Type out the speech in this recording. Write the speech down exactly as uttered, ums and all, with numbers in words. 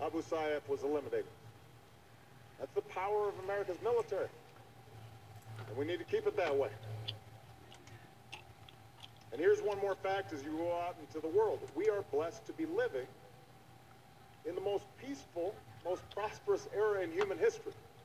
Abu Sayyaf was eliminated. That's the power of America's military. And we need to keep it that way. And here's one more fact as you go out into the world. We are blessed to be living in the most peaceful, most prosperous era in human history.